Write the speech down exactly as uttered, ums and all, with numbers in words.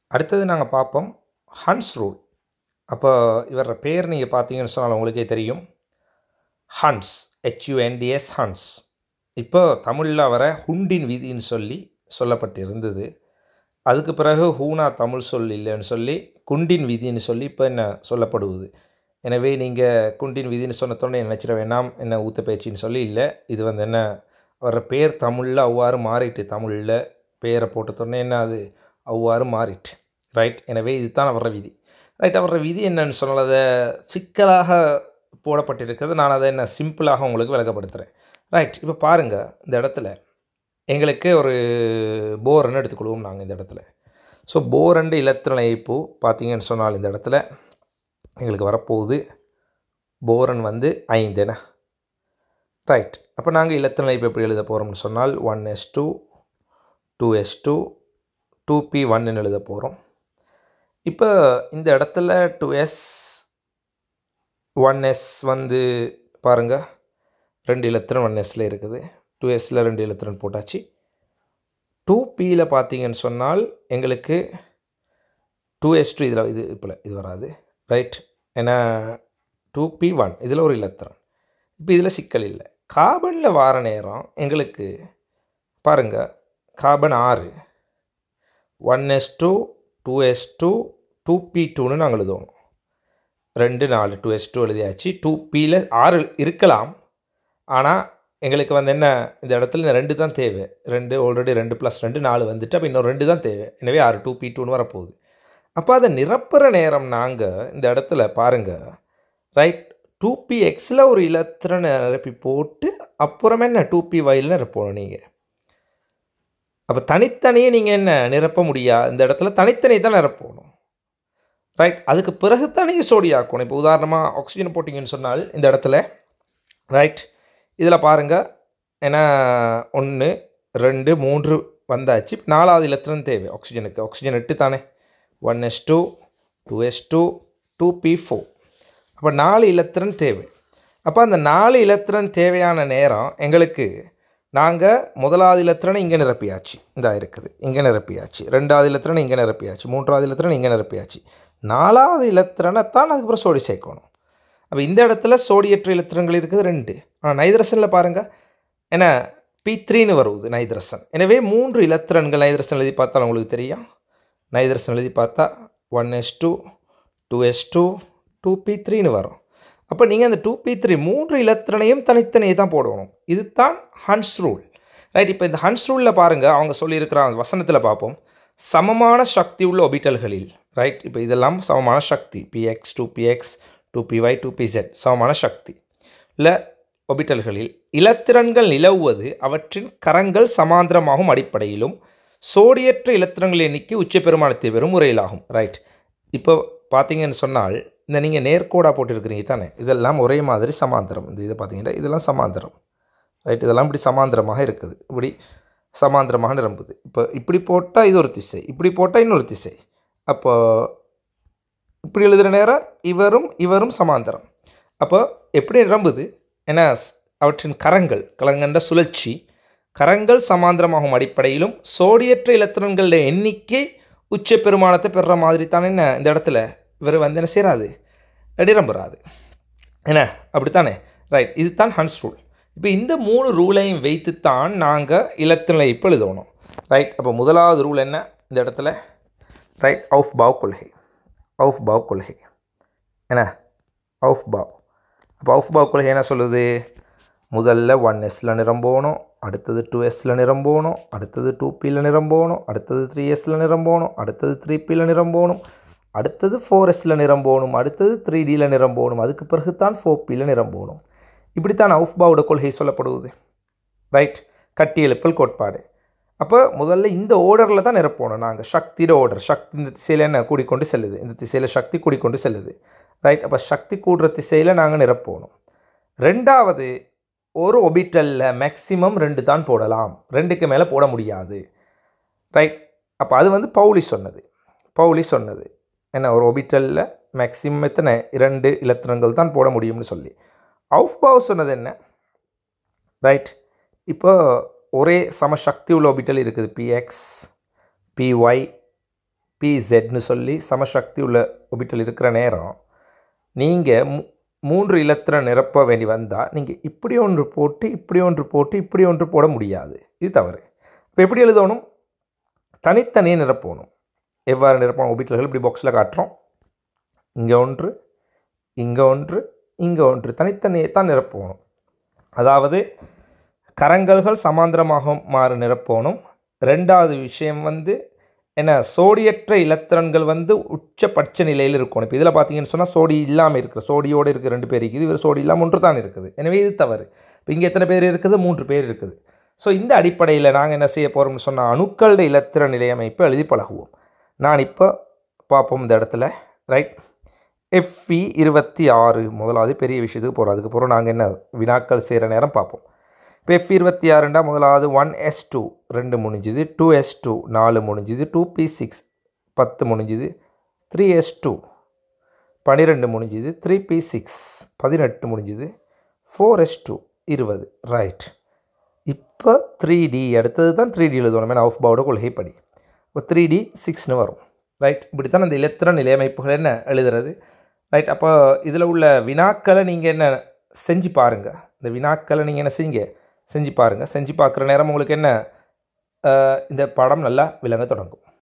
அடுத்தது நாங்கள் பார்ப்போம் ஹன்ஸ் ரூல். அப்போ இவர பேர் நீங்கள் பார்த்தீங்கன்னு சொன்னால் உங்களுக்கே தெரியும், ஹன்ஸ், ஹெச்யூஎன்டிஎஸ் ஹன்ஸ். இப்போ தமிழில் வர ஹுண்டின் விதின்னு சொல்லி சொல்லப்பட்டிருந்தது. அதுக்கு பிறகு ஹூனா தமிழ் சொல் இல்லைன்னு சொல்லி குண்டின் விதின்னு சொல்லி இப்போ என்ன சொல்லப்படுவது. எனவே நீங்கள் குண்டின் விதின்னு சொன்னத்தோடனே நினச்சிட வேண்டாம் என்ன ஊத்த பேச்சின்னு சொல்லி இல்லை. இது வந்து என்ன வர பேர் தமிழில் அவ்வாறு மாறிட்டு, தமிழில் பேரை போட்டத்தோடனே என்ன அது அவ்வாறு மாறிட்டு. ரைட். எனவே இதுதான் வர்ற விதி. ரைட். வர்ற விதி என்னன்னு சொன்னால் அதை சிக்கலாக போடப்பட்டிருக்கிறது. நான் அதை என்ன சிம்பிளாக உங்களுக்கு விளக்கப்படுத்துகிறேன். ரைட். இப்போ பாருங்கள், இந்த இடத்துல எங்களுக்கு ஒரு போரன் எடுத்துக்கொள்வோம் நாங்கள் இந்த இடத்துல. ஸோ போரண்டு இலத்திரன் இணைப்பு பார்த்தீங்கன்னு சொன்னால் இந்த இடத்துல எங்களுக்கு வரப்போகுது போரன் வந்து ஐந்து என்ன. ரைட். அப்போ நாங்கள் இலத்திரன் இணைப்பு எப்படி எழுத போகிறோம்னு சொன்னால் one S two two S two two P ஒன்னு எழுத போகிறோம். இப்போ இந்த இடத்துல டூ எஸ் ஒன் எஸ் வந்து பாருங்கள் ரெண்டு இலத்திரன் ஒன் எஸ்ல இருக்குது. டூ எஸ்ஸில் ரெண்டு இலத்திரன் போட்டாச்சு. டூ பியில் பார்த்தீங்கன்னு சொன்னால் எங்களுக்கு டூ எஸ் டூ இதில் இது இப்போ இது வராது. ரைட். ஏன்னா டூ பி ஒன் இதில் ஒரு இலத்திரன். இப்போ இதில் சிக்கல் இல்லை. கார்பனில் வார நேரம் எங்களுக்கு பாருங்கள் கார்பன் ஆறு one S two two S two two P டூன்னு நாங்கள் எழுதுவோம். ரெண்டு நாலு டூ எஸ் டூ எழுதியாச்சு. டூ பியில் ஆறு இருக்கலாம், ஆனால் எங்களுக்கு வந்து என்ன இந்த இடத்துல ரெண்டு தான் தேவை. ரெண்டு ஆல்ரெடி ரெண்டு ப்ளஸ் ரெண்டு நாலு வந்துட்டு அப்போ இன்னும் ரெண்டு தான் தேவை. எனவே ஆறு டூ பி டூன்னு வரப்போகுது. அப்போ அதை நிரப்புற நேரம் நாங்கள் இந்த இடத்துல பாருங்கள். ரைட். டூ பி எக்ஸில் ஒரு இலத்திரனை நிரப்பி போட்டு அப்புறமே என்ன டூ பி ஒயில் நிரப்பணும் நீங்கள். அப்போ தனித்தனியே நீங்கள் என்ன நிரப்ப முடியாது. இந்த இடத்துல தனித்தனி தான் நிரப்பணும். ரைட். அதுக்கு பிறகு தனியே சோடியாக்கணும். இப்போ உதாரணமாக ஆக்சிஜன் போட்டிங்கன்னு சொன்னால் இந்த இடத்துல ரைட் இதில் பாருங்கள் ஏன்னா ஒன்று ரெண்டு மூன்று வந்தாச்சு. நாலாவது இலத்திரன் தேவை ஆக்சிஜனுக்கு. ஆக்சிஜன் எட்டு தானே. One S two two S two two P four. அப்போ நாலு இலத்திரன் தேவை. அப்போ அந்த நாலு இலத்திரன் தேவையான நேரம் எங்களுக்கு நாங்கள் முதலாவது இலத்திரனை இங்கே நிரப்பியாச்சு. இந்த இருக்குது இங்கே நிரப்பியாச்சு. ரெண்டாவது இலத்திரனை இங்கே நிரப்பியாச்சு. மூன்றாவது இலத்திரனை இங்கே நிரப்பியாச்சு. நாலாவது இலத்திரனை தான் அதுக்கப்புறம் சோடி சேர்க்கணும். அப்போ இந்த இடத்துல சோடியற்ற இலத்திரங்கள் இருக்குது ரெண்டு. ஆனால் நைட்ரசனில் பாருங்கள் ஏன்னா பி த்ரீன்னு வருவது நைட்ரசன். எனவே மூன்று இலத்திரன்கள் நைட்ரசன் எழுதி பார்த்தால் உங்களுக்கு தெரியும். நைட்ரசன் எழுதி பார்த்தா one S two two S two two P த்ரீன்னு வரும். அப்போ நீங்கள் அந்த டூ பி த்ரீ மூன்று இலத்திரனையும் தனித்தனியே தான் போடணும். இது தான் ஹன்ஸ் ரூல். ரைட். இப்போ இந்த ஹன்ஸ் ரூலில் பாருங்கள் அவங்க சொல்லியிருக்கிறாங்க வசனத்தில் பார்ப்போம். சமமான சக்தி உள்ள ஒபிட்டல்களில். ரைட். இப்போ இதெல்லாம் சமமான சக்தி P X two P X two P Y two P Z சமமான சக்தி இல்லை ஒபிட்டல்களில் இலத்திரன்கள் நிலவுவது அவற்றின் கரங்கள் சமாந்திரமாகும் அடிப்படையிலும் சோடியற்ற இலத்திரங்கள் எண்ணிக்கை உச்ச பெருமானத்தை பெறும் முறையிலாகும். ரைட். இப்போ பார்த்தீங்கன்னு சொன்னால் இந்த நீங்கள் நேர்கோடாக போட்டிருக்கிறீங்க தானே, இதெல்லாம் ஒரே மாதிரி சமாந்திரம். இந்த இதை பார்த்தீங்கன்னா இதெல்லாம் சமாந்திரம். ரைட். இதெல்லாம் இப்படி சமாந்திரமாக இருக்குது. இப்படி சமாந்திரமாக நிரம்புது. இப்போ இப்படி போட்டால் இது ஒரு திசை, இப்படி போட்டால் இன்னொரு திசை. அப்போ இப்படி எழுதுகிற நேரம் இவரும் இவரும் சமாந்தரம். அப்போ எப்படி நிரம்புது ஏன்னா அவற்றின் கரங்கள் கலங்கண்ட சுழற்சி கரங்கள் சமாந்திரமாகும் அடிப்படையிலும் சோடியற்ற இலத்திரன்களில் எண்ணிக்கை உச்ச பெருமானத்தை பெறுற மாதிரி தானே என்ன இந்த இடத்துல இவர் வந்து என்ன செய்கிறாது நிரம்புறாது என்ன அப்படித்தானே. ரைட். இது தான் ஹன்ஸ் ரூல். இப்போ இந்த மூணு ரூலையும் வைத்துத்தான் நாங்கள் இலத்திரனை இப்போ எழுதணும். ரைட். அப்போ முதலாவது ரூல் என்ன இந்த இடத்துல ரைட் ஆஃப் பாவ் கொள்கை. ஆஃப் பாவ் கொள்கை என்ன ஆஃப் பாவ். அப்போ ஆஃப் பாவ் கொள்கை என்ன சொல்லுது, முதல்ல ஒன் எஸ்ஸில் நிரம்பணும், அடுத்தது டூ எஸ்ஸில் நிரம்பணும், அடுத்தது டூ பியில் நிரம்பணும், அடுத்தது த்ரீ எஸ்ஸில் நிரம்பணும், அடுத்தது த்ரீ பியில் நிரம்பணும், அடுத்தது ஃபோர் எஸ்ஸில் நிரம்பணும், அடுத்தது த்ரீ டியில் நிரம்பணும், அதுக்கு பிறகு தான் ஃபோர் பியில் நிரம்பணும். இப்படித்தான் ஆஃப் பாவோட கொள்கை சொல்லப்படுவது. ரைட். கட்டி எழுப்பல் கோட்பாடு. அப்போ முதல்ல இந்த ஓர்டரில் தான் நிரப்பணும் நாங்கள். சக்தியோட ஓர்டர். சக்தி இந்த திசையில் என்ன கூடிக்கொண்டு செல்லுது, இந்த திசையில் சக்தி கூடிக்கொண்டு செல்லுது. ரைட். அப்போ சக்தி கூடுற திசையில் நாங்கள் நிரப்பணும். ரெண்டாவது ஒரு ஒபிட்டலில் மேக்ஸிமம் ரெண்டு தான் போடலாம், ரெண்டுக்கு மேலே போட முடியாது. ரைட். அப்போ அது வந்து பவுலி சொன்னது. பவுலி சொன்னது என்ன ஒரு ஒபிட்டலில் மேக்ஸிமம் எத்தனை இரண்டு இலத்திரங்கள் தான் போட முடியும்னு சொல்லி. அவுஃபாவ் சொன்னது என்ன ரைட். இப்போ ஒரே சமசக்தி உள்ள ஆர்பிட்டல் இருக்குது, பிஎக்ஸ் பிஒய் பிசெட்னு சொல்லி சமசக்தி உள்ள ஒபிட்டல் இருக்கிற நேரம் நீங்கள் மூ மூன்று இலத்திரன் நிரப்ப வேண்டி வந்தால் நீங்கள் இப்படி ஒன்று போட்டு இப்படி ஒன்று போட்டு இப்படி ஒன்று போட முடியாது. இது தவறு. இப்போ எப்படி எழுதணும்? தனித்தனியே நிரப்பணும். எவ்வாறு நிரப்பணும்? ஒபிட்டல்கள் இப்படி பாக்ஸில் காட்டுறோம். இங்கே ஒன்று, இங்கே ஒன்று, இங்கே ஒன்று, தனித்தனியே தான் நிரப்பணும். அதாவது கரங்கல்கள் சமாந்தரமாக மாறு நிரப்பணும். ரெண்டாவது விஷயம் வந்து என்ன, சோடியற்ற இலத்திரன்கள் வந்து உச்சபட்ச நிலையில் இருக்கணும். இப்போ இதில் பார்த்தீங்கன்னு சொன்னால் சோடி இல்லாமல் இருக்குது, சோடியோடு இருக்குது ரெண்டு பேர் இருக்குது, இவர் சோடி இல்லாமல் ஒன்று தான் இருக்குது. எனவே இது தவறு. இப்போ இங்கே எத்தனை பேர் இருக்குது? மூன்று பேர் இருக்குது. ஸோ இந்த அடிப்படையில் நாங்கள் என்ன செய்ய போகிறோம்னு சொன்னால் அணுக்களோட இலத்திர நிலையமைப்பை எழுதி பழகுவோம். நான் இப்போ பார்ப்போம் இந்த இடத்துல. ரைட், எஃப்இ இருபத்தி ஆறு முதலாவது பெரிய விஷயத்துக்கு போகிறோம். அதுக்கப்புறம் நாங்கள் என்ன வினாக்கள் செய்கிற நேரம் பார்ப்போம். இப்போ எஃப் இருபத்தி ஆறுண்டா முதலாவது ஒன் எஸ் டூ ரெண்டு முடிஞ்சுது, டூ எஸ் டூ நாலு முடிஞ்சுது, டூ பி சிக்ஸ் பத்து முடிஞ்சுது, த்ரீ எஸ் டூ பன்னிரெண்டு முடிஞ்சுது, த்ரீ பி சிக்ஸ் பதினெட்டு முடிஞ்சுது, ஃபோர் எஸ் டூ இருபது. ரைட், இப்போ த்ரீ டி அடுத்தது தான் த்ரீ டி எழுதணும். ஏன்னா ஆஃப் பவுட கொள்கைப்படி இப்போ த்ரீ டி சிக்ஸ்னு வரும். ரைட், இப்படி தான் அந்த இலத்திர நிலையமைப்புகள் என்ன எழுதுறது. ரைட், அப்போ இதில் உள்ள வினாக்களை நீங்கள் என்ன செஞ்சு பாருங்கள். இந்த வினாக்களை நீங்கள் என்ன செய்யுங்க, செஞ்சு பாருங்கள். செஞ்சு பார்க்குற நேரம் உங்களுக்கு என்ன இந்த படம் நல்லா விளங்க தொடங்கும்.